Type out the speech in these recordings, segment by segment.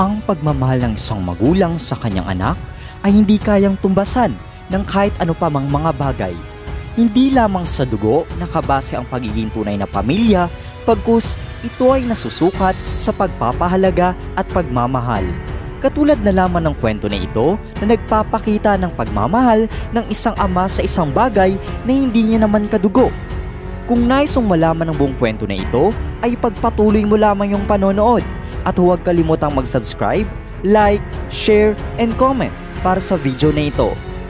Ang pagmamahal ng isang magulang sa kanyang anak ay hindi kayang tumbasan ng kahit ano pa mang mga bagay. Hindi lamang sa dugo nakabase ang pagiging tunay na pamilya, pagkus ito ay nasusukat sa pagpapahalaga at pagmamahal. Katulad na lamang ng kwento na ito na nagpapakita ng pagmamahal ng isang ama sa isang bagay na hindi niya naman kadugo. Kung nais mong malaman ang buong kwento na ito, ay pagpatuloy mo lamang yung panonood at huwag kalimutang mag-subscribe, like, share, and comment para sa video na ito.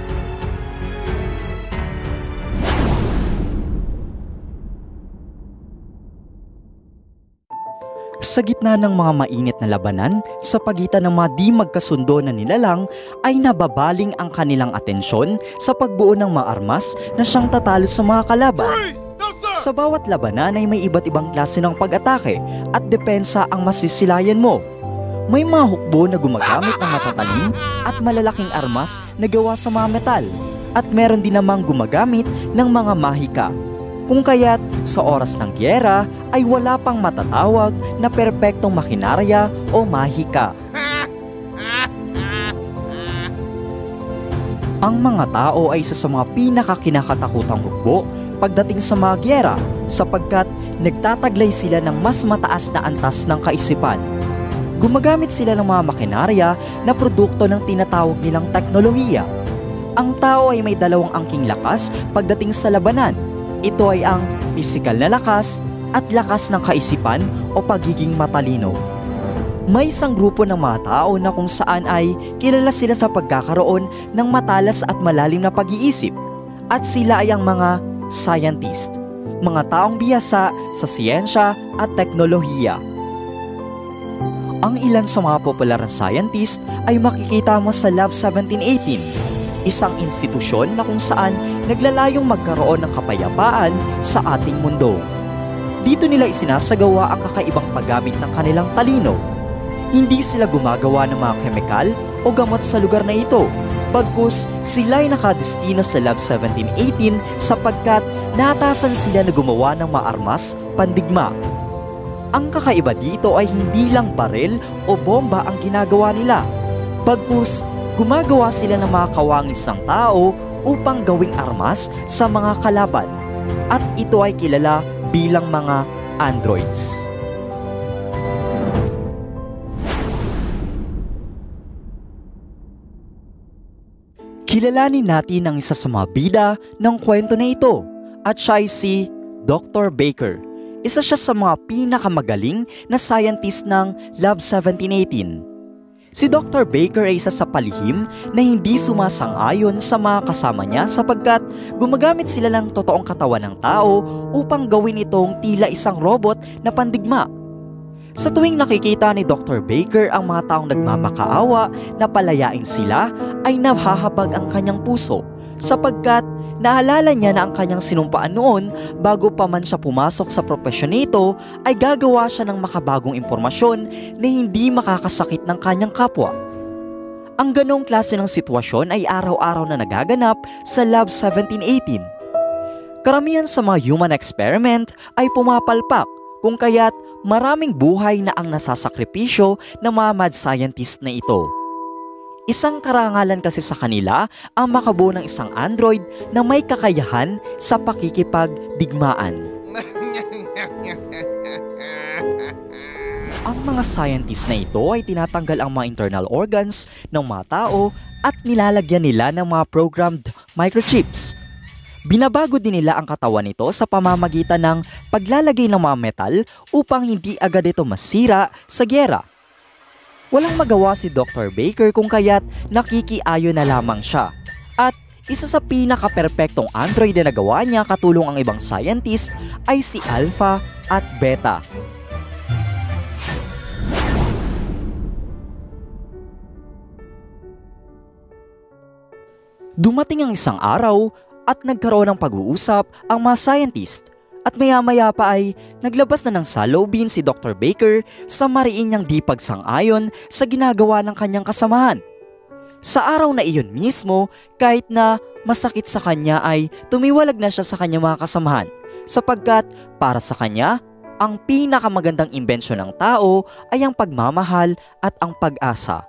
Sa gitna ng mga mainit na labanan sa pagitan ng mga di magkasundo na nilalang ay nababaling ang kanilang atensyon sa pagbuo ng mga armas na siyang tatalo sa mga kalaban. Sa bawat labanan ay may iba't ibang klase ng pag-atake at depensa ang masisilayan mo. May mga hukbo na gumagamit ng matatalim at malalaking armas na gawa sa mga metal at meron din namang gumagamit ng mga mahika. Kung kaya't sa oras ng giyera ay wala pang matatawag na perpektong makinarya o mahika. Ang mga tao ay isa sa mga pinakakinakatakutang hukbo pagdating sa mga giyera sapagkat nagtataglay sila ng mas mataas na antas ng kaisipan. Gumagamit sila ng mga makinarya na produkto ng tinatawag nilang teknolohiya. Ang tao ay may dalawang angking lakas pagdating sa labanan. Ito ay ang pisikal na lakas at lakas ng kaisipan o pagiging matalino. May isang grupo ng mga tao na kung saan ay kilala sila sa pagkakaroon ng matalas at malalim na pag-iisip at sila ay ang mga scientist, mga taong bihasa sa siyensya at teknolohiya. Ang ilan sa mga popular na scientist ay makikita mo sa Lab 1718, isang institusyon na kung saan naglalayong magkaroon ng kapayapaan sa ating mundo. Dito nila isinasagawa ang kakaibang paggamit ng kanilang talino. Hindi sila gumagawa ng mga kemikal o gamot sa lugar na ito, bagkus sila ay nakadestino sa Lab 1718 sapagkat naatasan sila na gumawa ng mga armas pandigma. Ang kakaiba dito ay hindi lang baril o bomba ang ginagawa nila, bagkus gumagawa sila ng mga kawangis ng tao upang gawing armas sa mga kalaban at ito ay kilala bilang mga androids. Kilalanin natin ang isa sa mga bida ng kwento na ito at siya ay si Dr. Baker. Isa siya sa mga pinakamagaling na scientist ng Lab 1718. Si Dr. Baker ay isa sa palihim na hindi sumasang-ayon sa mga kasama niya sapagkat gumagamit sila ng totoong katawan ng tao upang gawin itong tila isang robot na pandigma. Sa tuwing nakikita ni Dr. Baker ang mga taong nagmamakaawa na palayain sila ay nahahabag ang kanyang puso sapagkat naalala niya na ang kanyang sinumpaan noon bago pa man siya pumasok sa propesyon nito ay gagawa siya ng makabagong impormasyon na hindi makakasakit ng kanyang kapwa. Ang ganong klase ng sitwasyon ay araw-araw na nagaganap sa Lab 1718. Karamihan sa mga human experiment ay pumapalpak kung kaya't maraming buhay na ang nasasakripisyo ng mga mad scientist na ito. Isang karangalan kasi sa kanila ang makabuo ng isang android na may kakayahan sa pakikipagdigmaan. Ang mga scientist na ito ay tinatanggal ang mga internal organs ng mga tao at nilalagyan nila ng mga programmed microchips. Binabago din nila ang katawan nito sa pamamagitan ng paglalagay ng mga metal upang hindi agad ito masira sa giyera. Walang magawa si Dr. Baker kung kaya't nakikiayon na lamang siya. At isa sa pinaka-perpektong android na nagawa niya katulong ang ibang scientist ay si Alpha at Beta. Dumating ang isang araw at nagkaroon ng pag-uusap ang mga scientist. At maya-maya pa ay naglabas na ng saloobin si Dr. Baker sa mariin niyang di pagsang-ayon sa ginagawa ng kanyang kasamahan. Sa araw na iyon mismo, kahit na masakit sa kanya ay tumiwalag na siya sa kanyang mga kasamahan sapagkat para sa kanya, ang pinakamagandang imbensyon ng tao ay ang pagmamahal at ang pag-asa.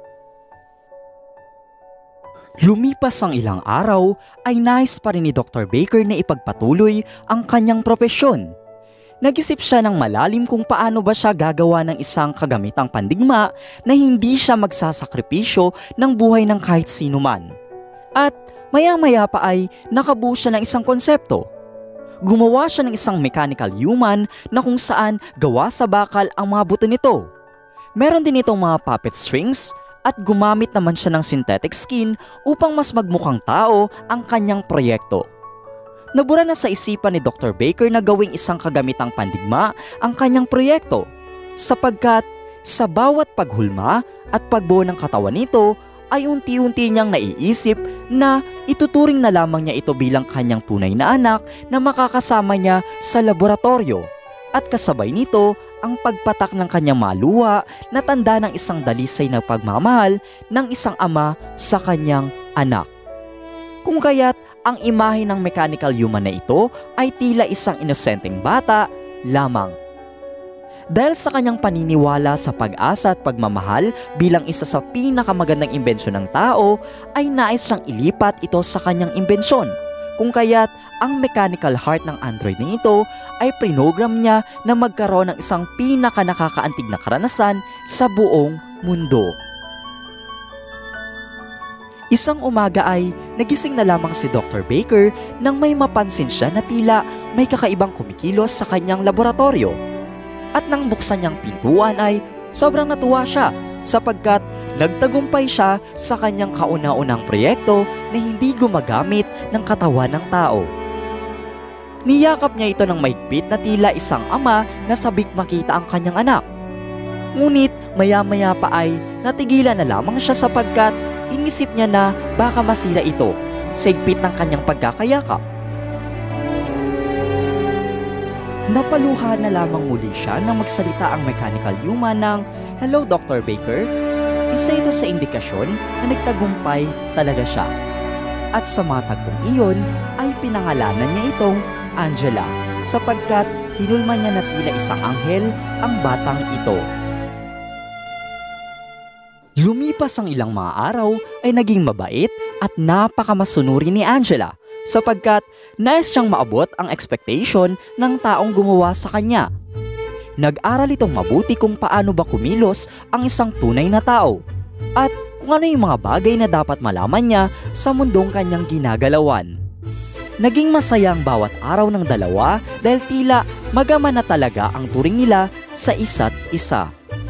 Lumipas ang ilang araw ay nais pa rin ni Dr. Baker na ipagpatuloy ang kanyang propesyon. Nag-isip siya ng malalim kung paano ba siya gagawa ng isang kagamitang pandigma na hindi siya magsasakripisyo ng buhay ng kahit sino man. At maya-maya pa ay nakabuo siya ng isang konsepto. Gumawa siya ng isang mechanical human na kung saan gawa sa bakal ang mga buto nito. Meron din itong mga puppet strings at gumamit naman siya ng synthetic skin upang mas magmukhang tao ang kanyang proyekto. Nabura na sa isipan ni Dr. Baker na gawing isang kagamitang pandigma ang kanyang proyekto sapagkat sa bawat paghulma at pagbuo ng katawan nito ay unti-unti niyang naiisip na ituturing na lamang niya ito bilang kanyang tunay na anak na makakasama niya sa laboratorio at kasabay nito ang pagpatak ng kanyang maluwa na tanda ng isang dalisay na pagmamahal ng isang ama sa kanyang anak. Kung kaya't ang imahe ng mechanical human na ito ay tila isang inosenteng bata lamang. Dahil sa kanyang paniniwala sa pag-asa at pagmamahal bilang isa sa pinakamagandang imbensyon ng tao, ay nais siyang ilipat ito sa kanyang imbensyon. Kung kaya't ang mechanical heart ng android na ito ay prinogram niya na magkaroon ng isang pinaka-nakakaantig na karanasan sa buong mundo. Isang umaga ay nagising na lamang si Dr. Baker nang may mapansin siya na tila may kakaibang kumikilos sa kanyang laboratorio. At nang buksan niyang pintuan ay sobrang natuwa siya sapagkat nagtagumpay siya sa kanyang kauna-unang proyekto na hindi gumagamit ng katawan ng tao. Niyakap niya ito ng mahigpit na tila isang ama na sabik makita ang kanyang anak. Ngunit maya-maya pa ay natigilan na lamang siya sapagkat inisip niya na baka masira ito sa higpit ng kanyang pagkakayakap. Napaluha na lamang muli siya nang magsalita ang mechanical human ng, "Hello, Dr. Baker." Isa ito sa indikasyon na nagtagumpay talaga siya. At sa mga tagpong iyon ay pinangalanan niya itong Angela sapagkat hinulma niya na tila isang anghel ang batang ito. Lumipas ang ilang mga araw ay naging mabait at napakamasunuri ni Angela sapagkat nais siyang maabot ang expectation ng taong gumawa sa kanya. Nag-aral itong mabuti kung paano ba kumilos ang isang tunay na tao at kung ano yung mga bagay na dapat malaman niya sa mundong kanyang ginagalawan. Naging masaya ang bawat araw ng dalawa dahil tila magama na talaga ang turing nila sa isa't isa.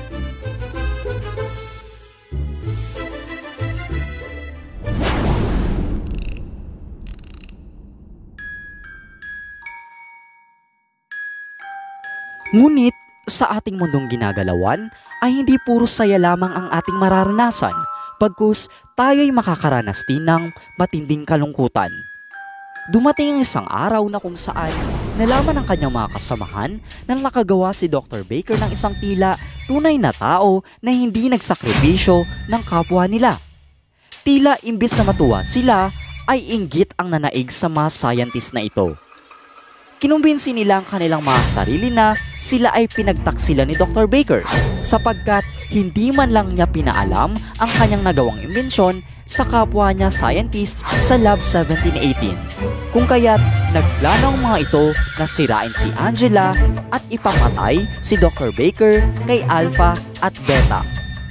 Ngunit sa ating mundong ginagalawan ay hindi puro saya lamang ang ating mararanasan pagkus tayo'y makakaranas din ng matinding kalungkutan. Dumating ang isang araw na kung saan nalaman ng kanyang mga kasamahan na nakagawa si Dr. Baker ng isang tila tunay na tao na hindi nagsakripisyo ng kapwa nila. Tila imbis na matuwa sila ay inggit ang nanaig sa mga scientist na ito. Kinumbinsi nila ang kanilang mga sarili na sila ay pinagtaksila ni Dr. Baker sapagkat hindi man lang niya pinaalam ang kanyang nagawang imbensyon sa kapwa niya scientist sa Lab 1718. Kung kaya't nagplano ang mga ito na sirain si Angela at ipapatay si Dr. Baker kay Alpha at Beta.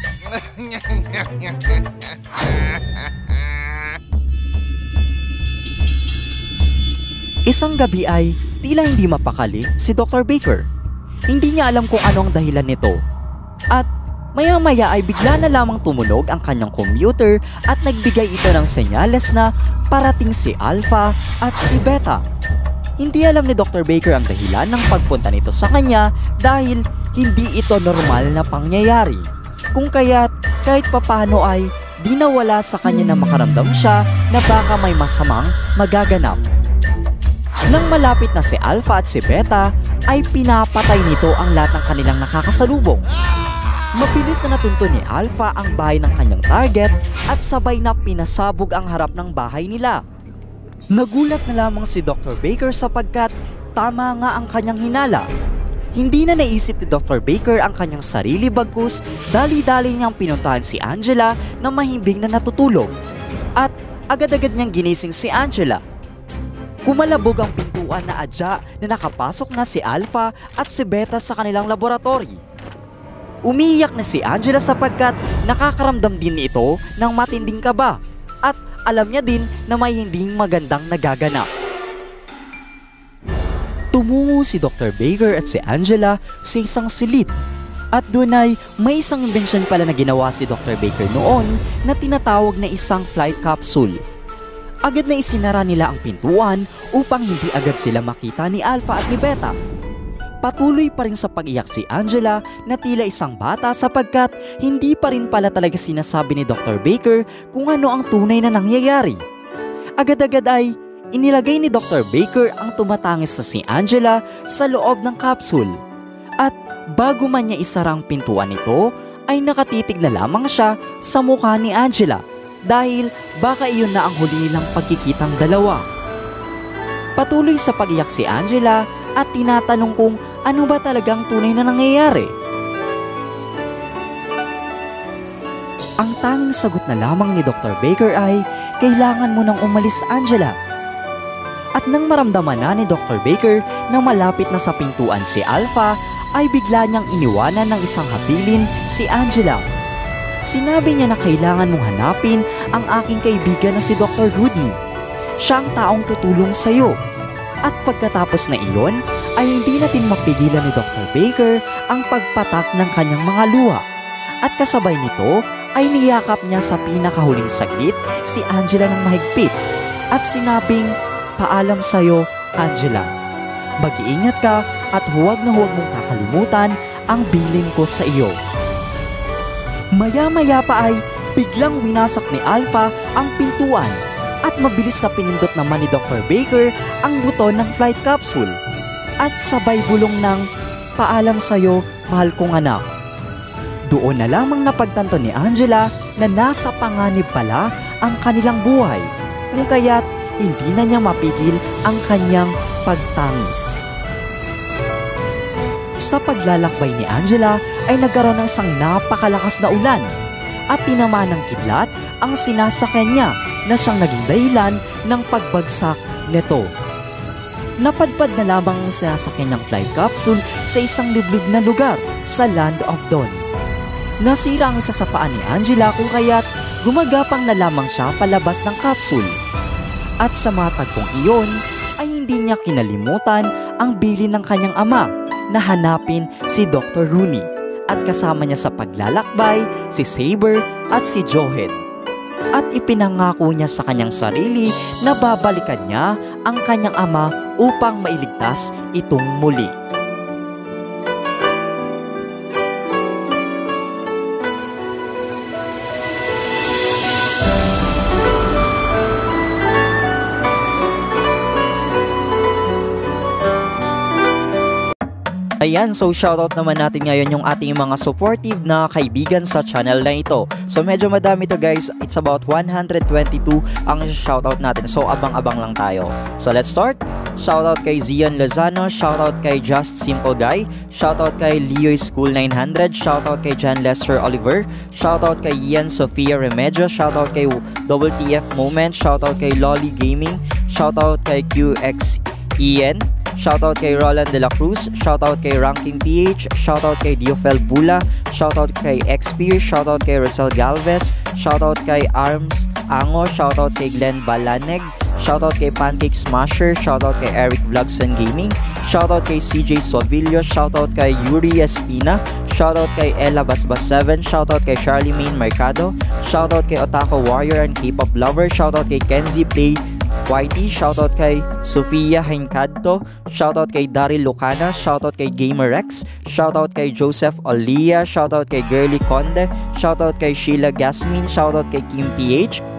Isang gabi ay tila hindi mapakali si Dr. Baker. Hindi niya alam kung ano ang dahilan nito. At maya-maya ay bigla na lamang tumunog ang kanyang computer at nagbigay ito ng senyales na parating si Alpha at si Beta. Hindi alam ni Dr. Baker ang dahilan ng pagpunta nito sa kanya dahil hindi ito normal na pangyayari. Kung kaya't kahit papano ay di nawala sa kanya na makaramdam siya na baka may masamang magaganap. Nang malapit na si Alpha at si Beta, ay pinapatay nito ang lahat ng kanilang nakakasalubong. Mabilis na natunto ni Alpha ang bahay ng kanyang target at sabay na pinasabog ang harap ng bahay nila. Nagulat na lamang si Dr. Baker sapagkat tama nga ang kanyang hinala. Hindi na naisip ni Dr. Baker ang kanyang sarili bagkus dali-dali niyang pinuntahan si Angela na mahimbing na natutulog. At agad-agad niyang ginising si Angela. Kumalabog ang pintuan na adya na nakapasok na si Alpha at si Beta sa kanilang laboratory. Umiiyak na si Angela sapagkat nakakaramdam din ito ng matinding kaba at alam niya din na may hindi magandang nagaganap. Tumungo si Dr. Baker at si Angela sa isang silid at doon ay may isang inbensyon pala na ginawa si Dr. Baker noon na tinatawag na isang flight capsule. Agad na isinara nila ang pintuan upang hindi agad sila makita ni Alpha at ni Beta. Patuloy pa rin sa pag-iyak si Angela na tila isang bata sapagkat hindi pa rin pala talaga sinasabi ni Dr. Baker kung ano ang tunay na nangyayari. Agad-agad ay inilagay ni Dr. Baker ang tumatangis na si Angela sa loob ng capsule. At bago man niya isara ang pintuan nito, ay nakatitig na lamang siya sa mukha ni Angela dahil baka iyon na ang huli nilang pagkikitang dalawa. Patuloy sa pag-iyak si Angela at tinatanong kung ano ba talagang tunay na nangyayari. Ang tanging sagot na lamang ni Dr. Baker ay, "Kailangan mo nang umalis, Angela." At nang maramdaman na ni Dr. Baker na malapit na sa pintuan si Alpha, ay bigla niyang iniwanan ng isang habilin si Angela. Sinabi niya na kailangan mong hanapin ang aking kaibigan na si Dr. Rodney. Siya ang taong tutulong sa iyo. At pagkatapos na iyon, ay hindi natin mapigilan ni Dr. Baker ang pagpatak ng kanyang mga luha. At kasabay nito ay niyakap niya sa pinakahuling saglit si Angela ng mahigpit at sinabing, "Paalam sa'yo, Angela. Mag-iingat ka at huwag na huwag mong kakalimutan ang bilin ko sa iyo." Maya-maya pa ay biglang winasak ni Alpha ang pintuan at mabilis na pinindot naman ni Dr. Baker ang buton ng flight capsule at sabay bulong ng, "Paalam sa'yo, mahal kong anak." Doon na lamang napagtanto ni Angela na nasa panganib pala ang kanilang buhay, kung kaya't hindi na niya mapigil ang kanyang pagtangis. Sa paglalakbay ni Angela ay nagkaroon ng isang napakalakas na ulan at tinamaan ng kidlat ang sinasakyan niya na siyang naging dahilan ng pagbagsak nito. Napadpad na lamang ang sinasakyan ng flight capsule sa isang liblib na lugar sa Land of Dawn. Nasira ang isa sa paa ni Angela kung kaya't gumagapang na lamang siya palabas ng capsule. At sa matagpong iyon ay hindi niya kinalimutan ang bilin ng kanyang ama na hanapin si Dr. Rooney at kasama niya sa paglalakbay si Saber at si Johed. At ipinangako niya sa kanyang sarili na babalikan niya ang kanyang ama upang mailigtas itong muli. Ayan, so shoutout naman natin ngayon yung ating mga supportive na kaibigan sa channel na ito. So medyo madami to guys, it's about 122 ang shoutout natin. So abang-abang lang tayo. So let's start. Shoutout kay Zion Lozano, shoutout kay Just Simple Guy, shoutout kay Leo School 900, shoutout kay John Lester Oliver, shoutout kay Ian Sofia Remedio, shoutout kay WTF Moment, shoutout kay Lolly Gaming, shoutout kay QXEN, shoutout kay Roland De La Cruz, shoutout kay Ranking PH, shoutout kay Diofel Bula, shoutout kay Xpear, shoutout kay Rosel Galvez, shoutout kay Arms Ango, shoutout kay Glenn Balaneg, shoutout kay Pancake Smasher, shoutout kay Eric Vlogson Gaming, shoutout kay CJ Suavilio, shoutout kay Yuri Espina, shoutout kay Ella Basbas 7, shoutout kay Charlemagne Mercado, shoutout kay Otaku Warrior and K-pop Lover, shoutout kay Kenzie Play YT, shoutout kay Sofia Hincadto, shoutout kay Daryl Lucana, shoutout kay GamerX, shoutout kay Joseph Olia, shoutout kay Girly Conde, shoutout kay Sheila Gasmin, shoutout kay Kim PH,